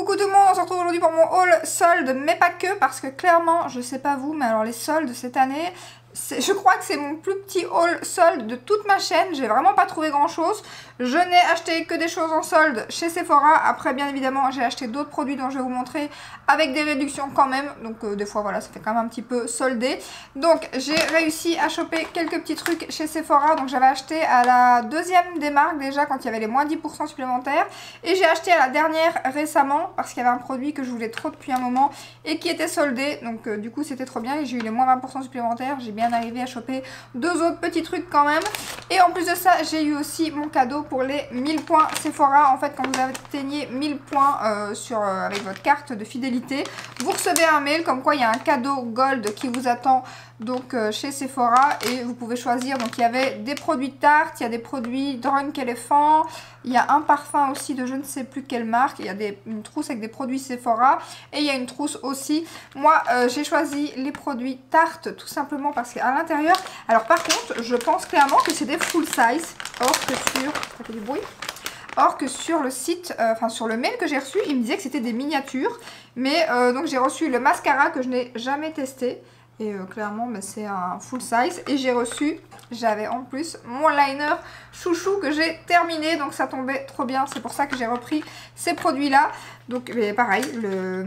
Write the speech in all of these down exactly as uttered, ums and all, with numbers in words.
Coucou tout le monde, on se retrouve aujourd'hui pour mon haul solde, mais pas que, parce que clairement, je sais pas vous, mais alors les soldes cette année, je crois que c'est mon plus petit haul solde de toute ma chaîne. J'ai vraiment pas trouvé grand chose. Je n'ai acheté que des choses en solde chez Sephora. Après, bien évidemment, j'ai acheté d'autres produits dont je vais vous montrer avec des réductions quand même. Donc euh, des fois, voilà, ça fait quand même un petit peu soldé. Donc j'ai réussi à choper quelques petits trucs chez Sephora. Donc j'avais acheté à la deuxième des marques déjà quand il y avait les moins dix pour cent supplémentaires. Et j'ai acheté à la dernière récemment parce qu'il y avait un produit que je voulais trop depuis un moment et qui était soldé. Donc euh, du coup, c'était trop bien et j'ai eu les moins vingt pour cent supplémentaires. J'ai bien arrivé à choper deux autres petits trucs quand même. Et en plus de ça, j'ai eu aussi mon cadeau pour les mille points Sephora. En fait, quand vous atteignez mille points euh, sur, euh, avec votre carte de fidélité, vous recevez un mail comme quoi il y a un cadeau gold qui vous attend donc euh, chez Sephora et vous pouvez choisir. Donc il y avait des produits Tarte, il y a des produits Drunk Elephant, il y a un parfum aussi de je ne sais plus quelle marque, il y a des, une trousse avec des produits Sephora et il y a une trousse aussi. Moi euh, j'ai choisi les produits Tarte tout simplement parce qu'à l'intérieur, alors par contre je pense clairement que c'est des full size, or que sur, ça fait du bruit. Or que sur le site, euh, enfin sur le mail que j'ai reçu, il me disait que c'était des miniatures. Mais euh, donc j'ai reçu le mascara que je n'ai jamais testé. Et euh, clairement, bah, c'est un full size. Et j'ai reçu, j'avais en plus mon liner chouchou que j'ai terminé. Donc ça tombait trop bien. C'est pour ça que j'ai repris ces produits-là. Donc mais pareil, le...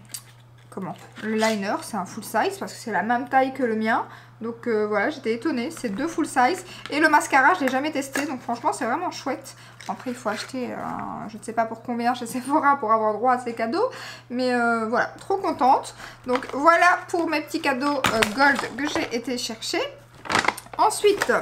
Comment Le liner, c'est un full size parce que c'est la même taille que le mien. Donc euh, voilà, j'étais étonnée, c'est deux full size. Et le mascara, je ne l'ai jamais testé, donc franchement, c'est vraiment chouette. Après, il faut acheter, euh, je ne sais pas pour combien chez Sephora pour avoir droit à ces cadeaux. Mais euh, voilà, trop contente. Donc voilà pour mes petits cadeaux euh, gold que j'ai été chercher. Ensuite,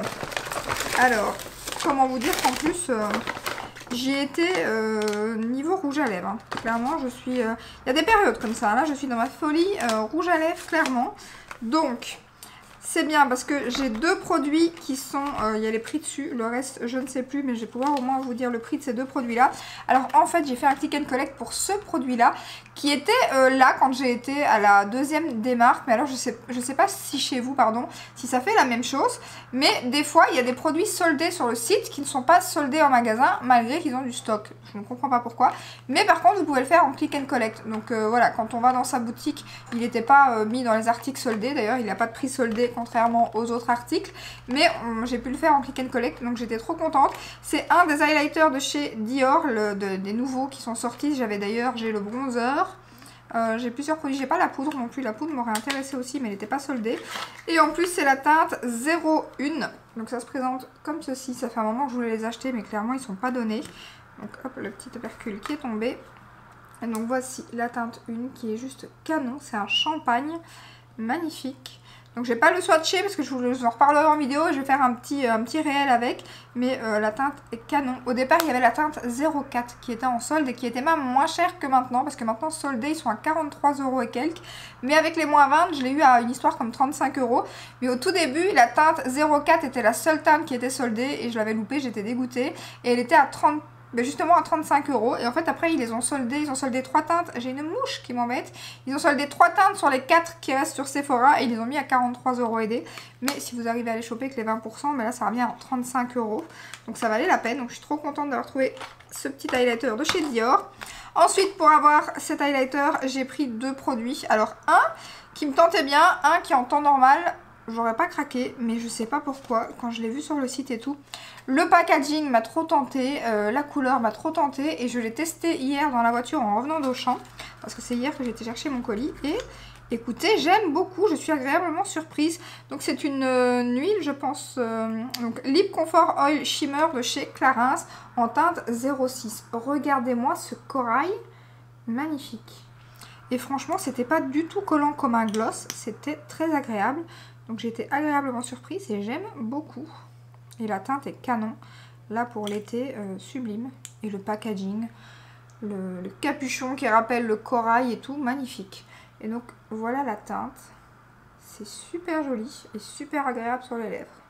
alors, comment vous dire qu'en plus... Euh, J'y étais euh, niveau rouge à lèvres. Hein. Clairement, je suis... Il euh... y a des périodes comme ça. Là, je suis dans ma folie euh, rouge à lèvres, clairement. Donc, c'est bien parce que j'ai deux produits qui sont... Il euh, y a les prix dessus. Le reste, je ne sais plus. Mais je vais pouvoir au moins vous dire le prix de ces deux produits-là. Alors, en fait, j'ai fait un click and collect pour ce produit-là. Qui était euh, là quand j'ai été à la deuxième des marques. Mais alors, je sais, je sais pas si chez vous, pardon, si ça fait la même chose. Mais des fois, il y a des produits soldés sur le site qui ne sont pas soldés en magasin, malgré qu'ils ont du stock. Je ne comprends pas pourquoi. Mais par contre, vous pouvez le faire en click and collect. Donc euh, voilà, quand on va dans sa boutique, il n'était pas euh, mis dans les articles soldés. D'ailleurs, il n'a pas de prix soldé, contrairement aux autres articles. Mais euh, j'ai pu le faire en click and collect, donc j'étais trop contente. C'est un des highlighters de chez Dior, le, de, des nouveaux qui sont sortis. J'avais d'ailleurs, j'ai le bronzer. Euh, j'ai plusieurs produits, j'ai pas la poudre non plus, la poudre m'aurait intéressée aussi mais elle n'était pas soldée. Et en plus c'est la teinte zéro un, donc ça se présente comme ceci. Ça fait un moment que je voulais les acheter mais clairement ils sont pas donnés. Donc hop, le petit opercule qui est tombé. Et donc voici la teinte un qui est juste canon, c'est un champagne magnifique. Donc je vais pas le swatcher parce que je vous en reparlerai en vidéo, je vais faire un petit, un petit réel avec, mais euh, la teinte est canon. Au départ il y avait la teinte zéro quatre qui était en solde et qui était même moins chère que maintenant, parce que maintenant soldé ils sont à quarante-trois euros et quelques, mais avec les moins vingt je l'ai eu à une histoire comme trente-cinq euros. Mais au tout début la teinte zéro quatre était la seule teinte qui était soldée et je l'avais loupée, j'étais dégoûtée, et elle était à trente mais justement à trente-cinq euros. Et en fait après ils les ont soldés, ils ont soldé trois teintes. J'ai une mouche qui m'embête. Ils ont soldé trois teintes sur les quatre qui restent sur Sephora et ils les ont mis à quarante-trois euros aidés. Mais si vous arrivez à les choper avec les vingt pour cent, mais là ça revient à trente-cinq euros. Donc ça valait la peine. Donc je suis trop contente d'avoir trouvé ce petit highlighter de chez Dior. Ensuite pour avoir cet highlighter j'ai pris deux produits. Alors un qui me tentait bien, un qui en temps normal j'aurais pas craqué, mais je sais pas pourquoi, quand je l'ai vu sur le site et tout. Le packaging m'a trop tenté, euh, la couleur m'a trop tenté et je l'ai testé hier dans la voiture en revenant d'Auchan, parce que c'est hier que j'ai été chercher mon colis et écoutez, j'aime beaucoup, je suis agréablement surprise. Donc c'est une, euh, une huile, je pense, euh, donc Lip Comfort Oil Shimmer de chez Clarins en teinte zéro six. Regardez-moi ce corail, magnifique. Et franchement, c'était pas du tout collant comme un gloss, c'était très agréable. Donc j'ai été agréablement surprise et j'aime beaucoup. Et la teinte est canon. Là pour l'été, euh, sublime. Et le packaging, le, le capuchon qui rappelle le corail et tout, magnifique. Et donc voilà la teinte. C'est super joli et super agréable sur les lèvres.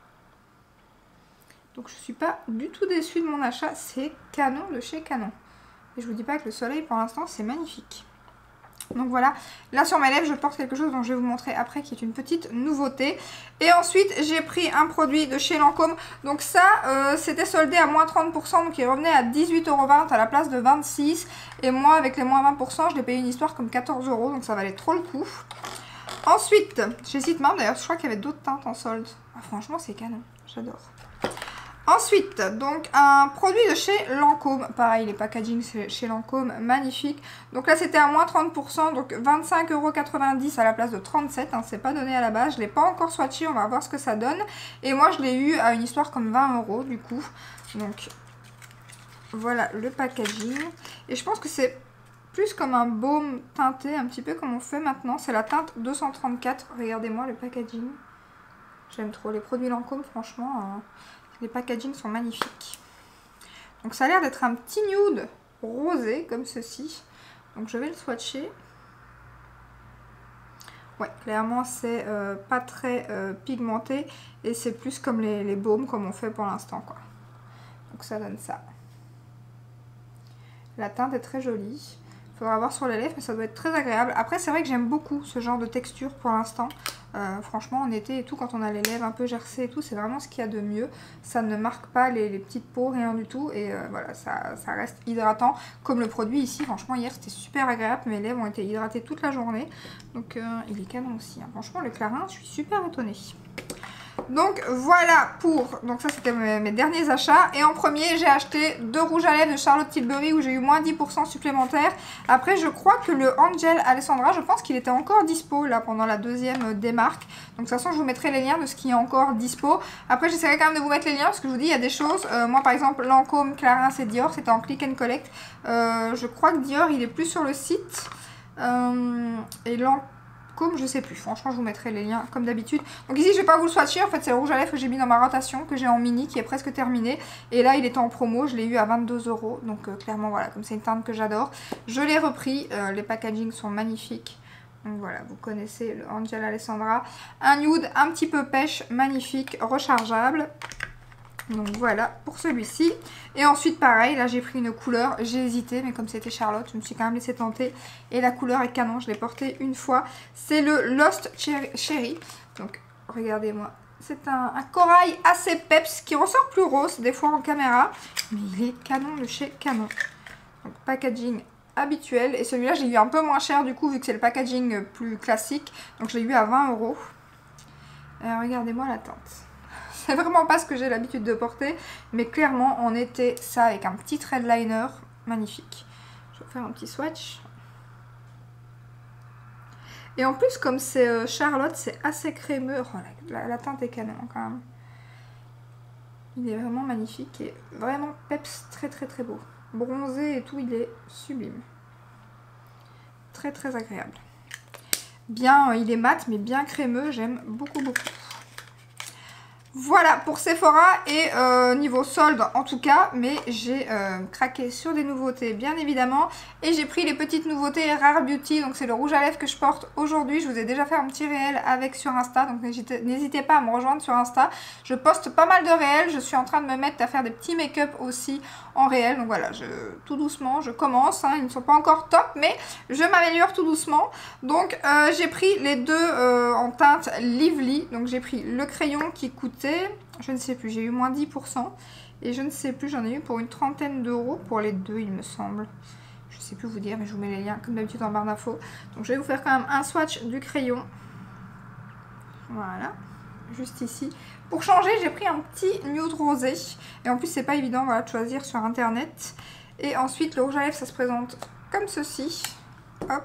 Donc je suis pas du tout déçue de mon achat. C'est canon de chez Canon. Et je vous dis pas que le soleil pour l'instant c'est magnifique. Donc voilà, là sur mes lèvres je porte quelque chose dont je vais vous montrer après qui est une petite nouveauté. Et ensuite j'ai pris un produit de chez Lancôme. Donc ça euh, c'était soldé à moins trente pour cent, donc il revenait à dix-huit euros vingt à la place de vingt-six. Et moi avec les moins vingt pour cent je l'ai payé une histoire comme quatorze euros, donc ça valait trop le coup. Ensuite, chez Sitman d'ailleurs je crois qu'il y avait d'autres teintes en solde. Ah, franchement c'est canon, j'adore. Ensuite, donc un produit de chez Lancôme, pareil les packaging chez Lancôme, magnifique. Donc là c'était à moins trente pour cent, donc vingt-cinq euros quatre-vingt-dix à la place de trente-sept, hein, c'est pas donné à la base, je l'ai pas encore swatché, on va voir ce que ça donne. Et moi je l'ai eu à une histoire comme vingt euros du coup, donc voilà le packaging. Et je pense que c'est plus comme un baume teinté, un petit peu comme on fait maintenant, c'est la teinte deux cent trente-quatre, regardez-moi le packaging. J'aime trop les produits Lancôme, franchement... Euh... Les packaging sont magnifiques. Donc ça a l'air d'être un petit nude rosé comme ceci. Donc je vais le swatcher. Ouais, clairement c'est euh, pas très euh, pigmenté. Et c'est plus comme les, les baumes comme on fait pour l'instant, quoi. Donc ça donne ça. La teinte est très jolie. Il faudra voir sur les lèvres, mais ça doit être très agréable. Après c'est vrai que j'aime beaucoup ce genre de texture pour l'instant. Euh, franchement en été et tout, quand on a les lèvres un peu gercées et tout, c'est vraiment ce qu'il y a de mieux. Ça ne marque pas les, les petites peaux, rien du tout. Et euh, voilà, ça, ça reste hydratant. Comme le produit ici, franchement hier c'était super agréable. Mes lèvres ont été hydratées toute la journée. Donc euh, il est canon aussi, hein. Franchement le Clarins, je suis super étonnée. Donc voilà pour, donc ça c'était mes, mes derniers achats. Et en premier j'ai acheté deux rouges à lèvres de Charlotte Tilbury où j'ai eu moins dix pour cent supplémentaire. Après je crois que le Angel Alessandra, je pense qu'il était encore dispo là pendant la deuxième démarque. Donc de toute façon je vous mettrai les liens de ce qui est encore dispo. Après j'essaierai quand même de vous mettre les liens parce que je vous dis il y a des choses. Euh, moi par exemple Lancôme, Clarins et Dior c'était en click and collect. Euh, je crois que Dior il est plus sur le site. Euh, et Lancôme je sais plus, franchement je vous mettrai les liens comme d'habitude. Donc ici je vais pas vous le swatcher, en fait c'est le rouge à lèvres que j'ai mis dans ma rotation, que j'ai en mini, qui est presque terminé. Et là il était en promo, je l'ai eu à vingt-deux euros, donc euh, clairement voilà, comme c'est une teinte que j'adore. Je l'ai repris, euh, les packaging sont magnifiques. Donc voilà, vous connaissez le Angel Alessandra. Un nude un petit peu pêche, magnifique, rechargeable. Donc voilà pour celui-ci. Et ensuite pareil, là j'ai pris une couleur, j'ai hésité mais comme c'était Charlotte, je me suis quand même laissé tenter. Et la couleur est canon, je l'ai portée une fois. C'est le Lost Cherry. Donc regardez-moi, c'est un, un corail assez peps qui ressort plus rose des fois en caméra. Mais il est canon de chez Canon. Donc packaging habituel. Et celui-là j'ai eu un peu moins cher du coup vu que c'est le packaging plus classique. Donc je l'ai eu à vingt euros. Regardez-moi la teinte. C'est vraiment pas ce que j'ai l'habitude de porter, mais clairement en été, ça avec un petit thread liner, magnifique. Je vais faire un petit swatch. Et en plus, comme c'est euh, Charlotte, c'est assez crémeux. Oh, la, la, la teinte est canon quand même. Il est vraiment magnifique et vraiment peps, très très très beau. Bronzé et tout, il est sublime. Très très agréable. Bien, euh, il est mat, mais bien crémeux, j'aime beaucoup beaucoup. Voilà pour Sephora et euh, niveau solde en tout cas, mais j'ai euh, craqué sur des nouveautés bien évidemment et j'ai pris les petites nouveautés Rare Beauty, donc c'est le rouge à lèvres que je porte aujourd'hui. Je vous ai déjà fait un petit réel avec sur Insta, donc n'hésitez pas à me rejoindre sur Insta. Je poste pas mal de réels, je suis en train de me mettre à faire des petits make-up aussi en réel, donc voilà, je, tout doucement je commence, hein, ils ne sont pas encore top mais je m'améliore tout doucement. Donc euh, j'ai pris les deux euh, en teinte Lively, donc j'ai pris le crayon qui coûte je ne sais plus, j'ai eu moins dix pour cent et je ne sais plus, j'en ai eu pour une trentaine d'euros pour les deux il me semble. Je ne sais plus vous dire mais je vous mets les liens comme d'habitude en barre d'infos. Donc je vais vous faire quand même un swatch du crayon. Voilà, juste ici. Pour changer j'ai pris un petit nude rosé et en plus c'est pas évident voilà, de choisir sur internet. Et ensuite le rouge à lèvres ça se présente comme ceci. Hop.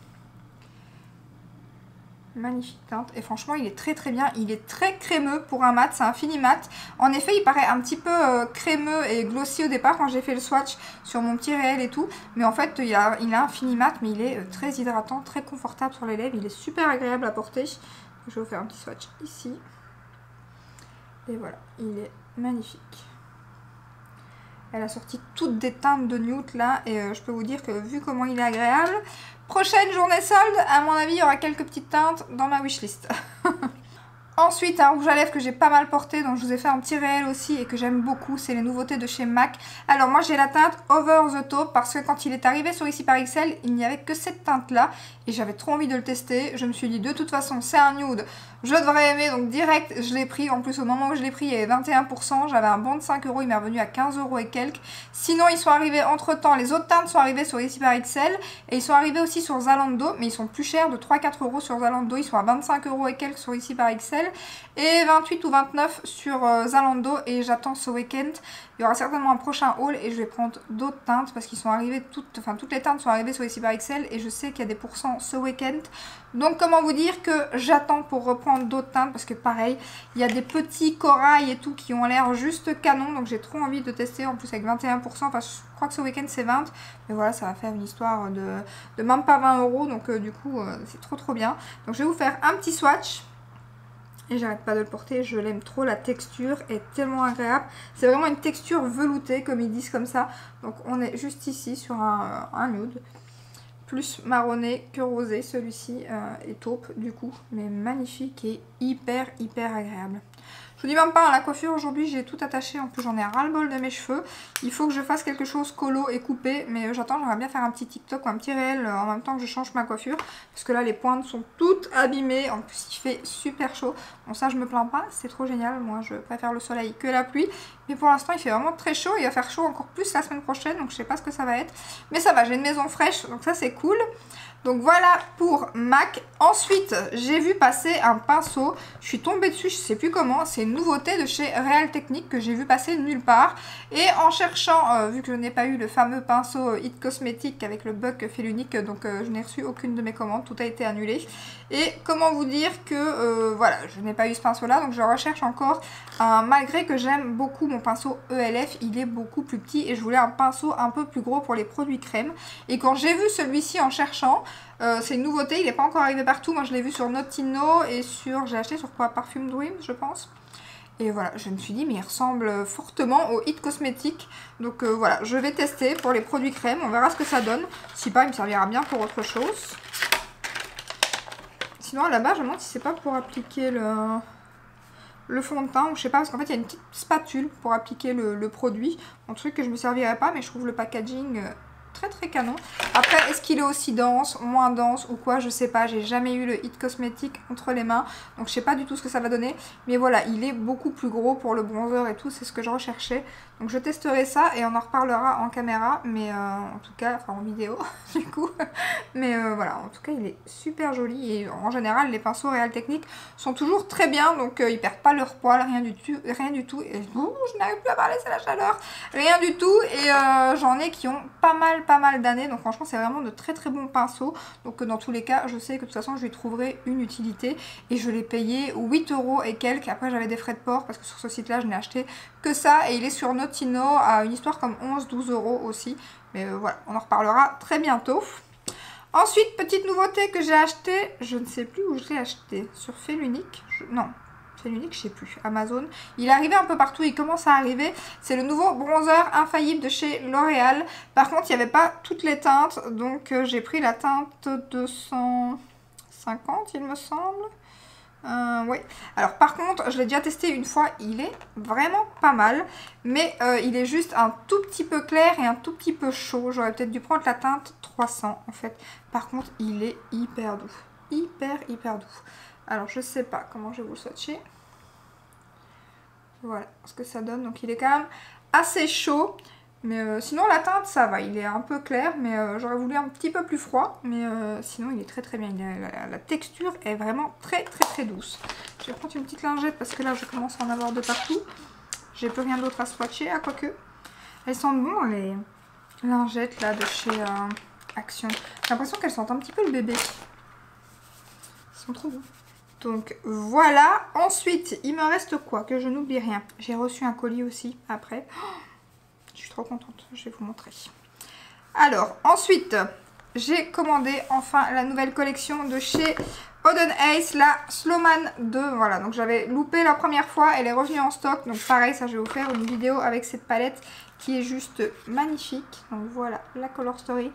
Magnifique teinte et franchement il est très très bien, il est très crémeux pour un mat, c'est un fini mat. En effet il paraît un petit peu euh, crémeux et glossy au départ quand j'ai fait le swatch sur mon petit réel et tout, mais en fait il a, il a un fini mat mais il est euh, très hydratant, très confortable sur les lèvres, il est super agréable à porter. Je vais vous faire un petit swatch ici et voilà, il est magnifique. Elle a sorti toutes des teintes de nude là et euh, je peux vous dire que vu comment il est agréable, prochaine journée solde, à mon avis, il y aura quelques petites teintes dans ma wishlist. Ensuite, un rouge à lèvres que j'ai pas mal porté, donc je vous ai fait un petit réel aussi et que j'aime beaucoup, c'est les nouveautés de chez MAC. Alors moi j'ai la teinte Over the Taupe parce que quand il est arrivé sur Ici par X L, il n'y avait que cette teinte là et j'avais trop envie de le tester. Je me suis dit de toute façon c'est un nude, je devrais aimer, donc direct je l'ai pris. En plus au moment où je l'ai pris il y avait vingt et un pour cent, j'avais un bon de cinq euros, il m'est revenu à quinze euros et quelques. Sinon ils sont arrivés entre temps, les autres teintes sont arrivées sur Ici par X L et ils sont arrivés aussi sur Zalando, mais ils sont plus chers de trois à quatre euros sur Zalando, ils sont à vingt-cinq euros et quelques sur Ici par X L. Et vingt-huit ou vingt-neuf sur euh, Zalando et j'attends ce week-end. Il y aura certainement un prochain haul et je vais prendre d'autres teintes parce qu'ils sont arrivés toutes, enfin toutes les teintes sont arrivées sur Ici par X L et je sais qu'il y a des pourcents ce week-end. Donc comment vous dire que j'attends pour reprendre d'autres teintes parce que pareil, il y a des petits corails et tout qui ont l'air juste canon, donc j'ai trop envie de tester en plus avec vingt et un pour cent. Enfin je crois que ce week-end c'est vingt, mais voilà ça va faire une histoire de, de même pas vingt euros, donc euh, du coup euh, c'est trop trop bien. Donc je vais vous faire un petit swatch. Et j'arrête pas de le porter, je l'aime trop, la texture est tellement agréable. C'est vraiment une texture veloutée comme ils disent comme ça. Donc on est juste ici sur un, un nude. Plus marronné que rosé, celui-ci euh, est taupe du coup. Mais magnifique et hyper hyper agréable. Je vous dis même pas, hein, la coiffure aujourd'hui j'ai tout attaché, en plus j'en ai ras-le-bol de mes cheveux. Il faut que je fasse quelque chose colo et coupé, mais j'attends, j'aimerais bien faire un petit TikTok ou un petit réel euh, en même temps que je change ma coiffure. Parce que là les pointes sont toutes abîmées, en plus il fait super chaud. Bon ça je me plains pas, c'est trop génial, moi je préfère le soleil que la pluie. Mais pour l'instant il fait vraiment très chaud, il va faire chaud encore plus la semaine prochaine, donc je sais pas ce que ça va être. Mais ça va, j'ai une maison fraîche, donc ça c'est cool. Donc voilà pour MAC. Ensuite, j'ai vu passer un pinceau. Je suis tombée dessus, je sais plus comment. C'est une nouveauté de chez Real Techniques que j'ai vu passer nulle part. Et en cherchant, euh, vu que je n'ai pas eu le fameux pinceau It Cosmetics avec le bug fait l'unique, donc euh, je n'ai reçu aucune de mes commandes. Tout a été annulé. Et comment vous dire que, euh, voilà, je n'ai pas eu ce pinceau-là. Donc je recherche encore, un, malgré que j'aime beaucoup mon pinceau E L F. Il est beaucoup plus petit et je voulais un pinceau un peu plus gros pour les produits crème. Et quand j'ai vu celui-ci en cherchant, Euh, c'est une nouveauté, il n'est pas encore arrivé partout. Moi je l'ai vu sur Notino et sur, j'ai acheté sur quoi, Parfum Dreams je pense. Et voilà, je me suis dit mais il ressemble fortement au It Cosmetics. Donc euh, voilà, je vais tester pour les produits crème, on verra ce que ça donne. Si pas, il me servira bien pour autre chose. Sinon à la base je me demande si c'est pas pour appliquer le, le fond de teint ou je sais pas, parce qu'en fait il y a une petite spatule pour appliquer le, le produit. Un truc que je me servirai pas, mais je trouve le packaging Euh, très très canon. Après, est-ce qu'il est aussi dense, moins dense ou quoi, je sais pas. J'ai jamais eu le It Cosmetics entre les mains, donc je sais pas du tout ce que ça va donner. Mais voilà, il est beaucoup plus gros pour le bronzer et tout, c'est ce que je recherchais. Donc je testerai ça et on en reparlera en caméra, mais euh, en tout cas, enfin en vidéo du coup. Mais euh, voilà, en tout cas il est super joli et en général les pinceaux Real Techniques sont toujours très bien, donc euh, ils perdent pas leur poil, rien du tout. Rien du tout. Et ouh, je n'arrive plus à parler, c'est la chaleur. Rien du tout et euh, j'en ai qui ont pas mal pas mal d'années, donc franchement c'est vraiment de très très bons pinceaux. Donc dans tous les cas je sais que de toute façon je lui trouverai une utilité et je l'ai payé huit euros et quelques. Après j'avais des frais de port parce que sur ce site là je n'ai acheté que ça et il est sur Notino à une histoire comme onze douze euros aussi. Mais euh, voilà, on en reparlera très bientôt. Ensuite, petite nouveauté que j'ai acheté, je ne sais plus où je l'ai acheté, sur Fait l'Unique, je... non, Fait l'Unique, je sais plus, Amazon. Il est arrivé un peu partout, il commence à arriver. C'est le nouveau bronzer infaillible de chez L'Oréal. Par contre, il n'y avait pas toutes les teintes, donc euh, j'ai pris la teinte deux cent cinquante, il me semble. Euh, oui. Alors par contre, je l'ai déjà testé une fois, il est vraiment pas mal, mais euh, il est juste un tout petit peu clair et un tout petit peu chaud. J'aurais peut-être dû prendre la teinte trois cents en fait. Par contre, il est hyper doux, hyper hyper doux. Alors je sais pas comment je vais vous le swatcher. Voilà ce que ça donne. Donc il est quand même assez chaud. Mais euh, sinon la teinte ça va, il est un peu clair, mais euh, j'aurais voulu un petit peu plus froid. Mais euh, sinon il est très très bien, il est, la, la texture est vraiment très très très douce. Je vais prendre une petite lingette parce que là je commence à en avoir de partout. J'ai plus rien d'autre à swatcher, à quoique. Elles sentent bon les lingettes là de chez euh, Action. J'ai l'impression qu'elles sentent un petit peu le bébé. Elles sont trop bons. Donc voilà, ensuite il me reste quoi, que je n'oublie rien. J'ai reçu un colis aussi après. Oh, je suis trop contente, je vais vous montrer. Alors, ensuite, j'ai commandé enfin la nouvelle collection de chez Oden Ace, la Slowman deux. Voilà, donc j'avais loupé la première fois, elle est revenue en stock. Donc pareil, ça je vais vous faire une vidéo avec cette palette qui est juste magnifique. Donc voilà, la Color Story.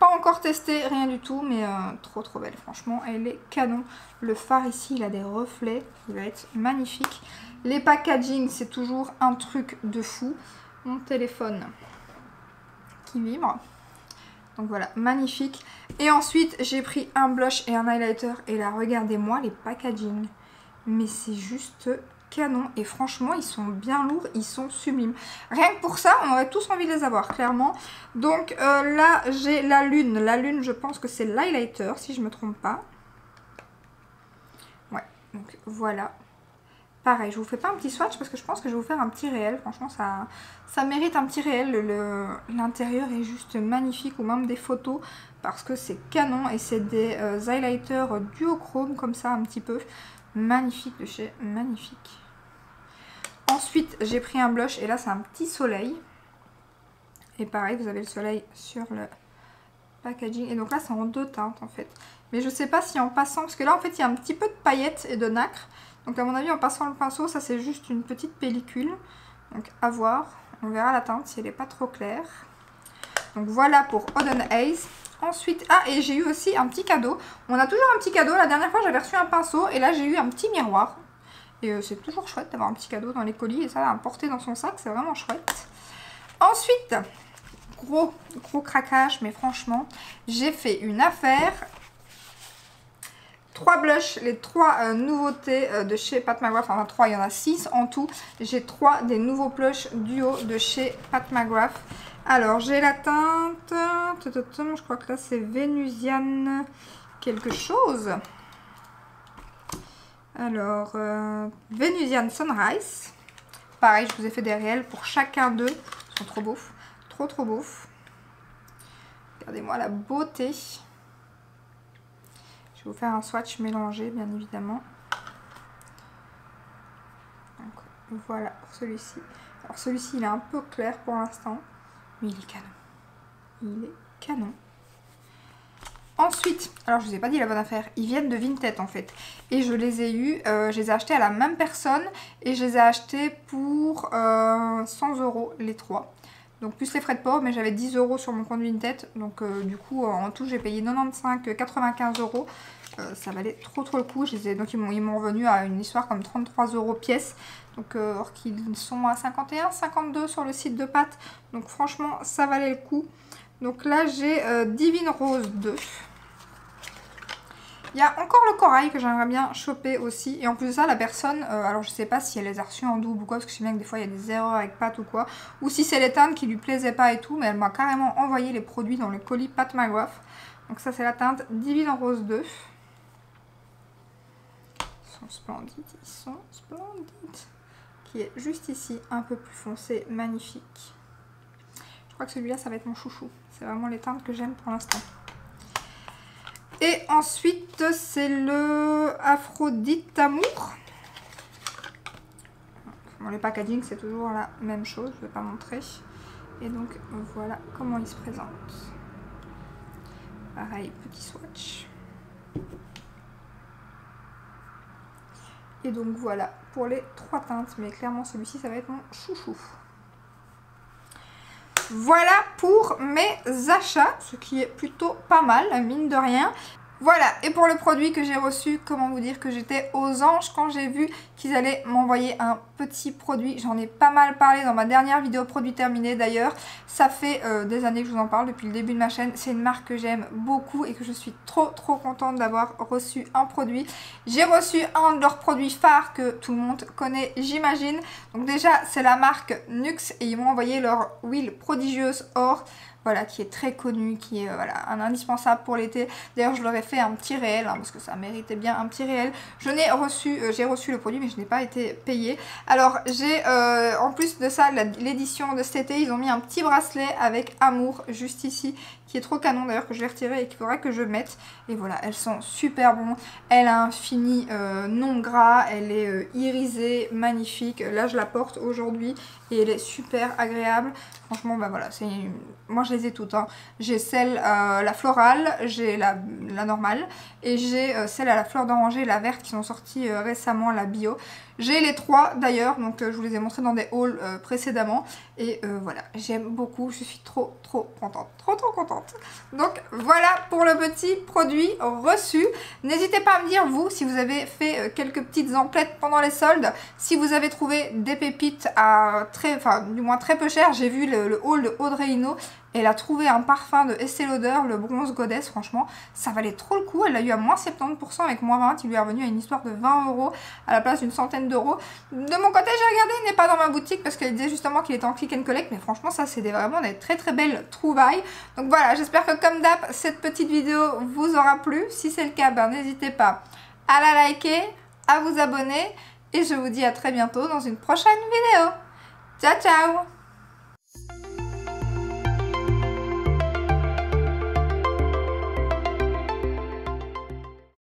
Pas encore testé, rien du tout, mais euh, trop trop belle. Franchement, elle est canon. Le phare ici, il a des reflets. Il va être magnifique. Les packaging, c'est toujours un truc de fou. Mon téléphone qui vibre. Donc voilà, magnifique. Et ensuite, j'ai pris un blush et un highlighter. Et là, regardez-moi les packaging. Mais c'est juste canon. Et franchement, ils sont bien lourds, ils sont sublimes. Rien que pour ça, on aurait tous envie de les avoir, clairement. Donc euh, là, j'ai la lune. La lune, je pense que c'est l'highlighter, si je ne me trompe pas. Ouais, donc voilà. Pareil, je vous fais pas un petit swatch parce que je pense que je vais vous faire un petit réel. Franchement, ça, ça mérite un petit réel. L'intérieur est juste magnifique, ou même des photos, parce que c'est canon. Et c'est des euh, highlighters duochrome, comme ça, un petit peu. Magnifique de chez Magnifique. Ensuite, j'ai pris un blush, et là, c'est un petit soleil. Et pareil, vous avez le soleil sur le packaging. Et donc là, c'est en deux teintes, en fait. Mais je sais pas si en passant, parce que là, en fait, il y a un petit peu de paillettes et de nacre. Donc à mon avis, en passant le pinceau, ça c'est juste une petite pellicule. Donc à voir. On verra la teinte si elle n'est pas trop claire. Donc voilà pour Oden Haze. Ensuite, ah, et j'ai eu aussi un petit cadeau. On a toujours un petit cadeau. La dernière fois, j'avais reçu un pinceau et là, j'ai eu un petit miroir. Et euh, c'est toujours chouette d'avoir un petit cadeau dans les colis. Et ça, à porter dans son sac, c'est vraiment chouette. Ensuite, gros, gros craquage, mais franchement, j'ai fait une affaire. Trois blushs, les trois euh, nouveautés euh, de chez Pat McGrath, enfin trois, il y en a six en tout. J'ai trois des nouveaux blushs duo de chez Pat McGrath. Alors j'ai la teinte, je crois que là c'est Vénusiane quelque chose. Alors, euh, Vénusiane Sunrise. Pareil, je vous ai fait des réels pour chacun d'eux. Ils sont trop beaux, trop trop beaux. Regardez-moi la beauté. Je vais vous faire un swatch mélangé, bien évidemment. Donc, voilà pour celui-ci. Alors celui-ci, il est un peu clair pour l'instant, mais il est canon. Il est canon. Ensuite, alors je vous ai pas dit la bonne affaire, ils viennent de Vinted en fait. Et je les ai eus, euh, je les ai achetés à la même personne et je les ai achetés pour euh, cent euros les trois. Donc plus les frais de port, mais j'avais dix euros sur mon compte Vinted. Donc euh, du coup, en tout, j'ai payé quatre-vingt-quinze quatre-vingt-quinze euros. Euh, ça valait trop trop le coup. Je les ai, donc ils m'ont revenu à une histoire comme trente-trois euros pièce. Donc euh, or qu'ils sont à cinquante et un cinquante-deux sur le site de Pat. Donc franchement, ça valait le coup. Donc là, j'ai euh, Divine Rose deux. Il y a encore le corail que j'aimerais bien choper aussi. Et en plus de ça, la personne, euh, alors je sais pas si elle les a reçus en double ou quoi, parce que je sais bien que des fois il y a des erreurs avec Pat ou quoi. Ou si c'est les teintes qui lui plaisaient pas et tout, mais elle m'a carrément envoyé les produits dans le colis Pat McGrath. Donc ça c'est la teinte Divine Rose deux. Ils sont splendides, ils sont splendides. Qui est juste ici, un peu plus foncé, magnifique. Je crois que celui-là ça va être mon chouchou. C'est vraiment les teintes que j'aime pour l'instant. Et ensuite, c'est le Aphrodite Amour. Bon, le packaging, c'est toujours la même chose. Je ne vais pas montrer. Et donc, voilà comment il se présente. Pareil, petit swatch. Et donc, voilà pour les trois teintes. Mais clairement, celui-ci, ça va être mon chouchou. Voilà pour mes achats, ce qui est plutôt pas mal, mine de rien. Voilà, et pour le produit que j'ai reçu, comment vous dire que j'étais aux anges quand j'ai vu qu'ils allaient m'envoyer un petit produit. J'en ai pas mal parlé dans ma dernière vidéo produit terminé d'ailleurs. Ça fait euh, des années que je vous en parle depuis le début de ma chaîne. C'est une marque que j'aime beaucoup et que je suis trop trop contente d'avoir reçu un produit. J'ai reçu un de leurs produits phares que tout le monde connaît, j'imagine. Donc déjà, c'est la marque Nuxe et ils m'ont envoyé leur huile prodigieuse or. Voilà, qui est très connu, qui est euh, voilà, un indispensable pour l'été. D'ailleurs, je leur ai fait un petit réel, hein, parce que ça méritait bien un petit réel. Je n'ai reçu, euh, j'ai reçu le produit, mais je n'ai pas été payée. Alors, j'ai, euh, en plus de ça, l'édition de cet été, ils ont mis un petit bracelet avec Amour, juste ici, qui est trop canon d'ailleurs, que je vais retirer et qu'il faudra que je mette. Et voilà, elles sont super bonnes. Elle a un fini euh, non gras, elle est euh, irisée, magnifique. Là, je la porte aujourd'hui et elle est super agréable. Franchement, bah voilà, c'est moi je les ai toutes. Hein. J'ai celle, euh, la florale, j'ai la, la normale et j'ai euh, celle à la fleur d'oranger et la verte qui sont sorties euh, récemment, la bio. J'ai les trois d'ailleurs, donc euh, je vous les ai montrés dans des hauls euh, précédemment. Et euh, voilà, j'aime beaucoup, je suis trop trop contente, trop trop contente. Donc voilà pour le petit produit reçu. N'hésitez pas à me dire, vous, si vous avez fait euh, quelques petites emplettes pendant les soldes, si vous avez trouvé des pépites à très, enfin du moins très peu cher. J'ai vu le, le haul de Audrey Hinault. Elle a trouvé un parfum de Estée Lauder, le Bronze Goddess, franchement, ça valait trop le coup. Elle l'a eu à moins soixante-dix pour cent avec moins vingt, il lui est revenu à une histoire de vingt euros à la place d'une centaine d'euros. De mon côté, j'ai regardé, il n'est pas dans ma boutique parce qu'elle disait justement qu'il était en click and collect, mais franchement, ça, c'est vraiment des très très belles trouvailles. Donc voilà, j'espère que comme d'hab, cette petite vidéo vous aura plu. Si c'est le cas, ben, n'hésitez pas à la liker, à vous abonner, et je vous dis à très bientôt dans une prochaine vidéo. Ciao, ciao!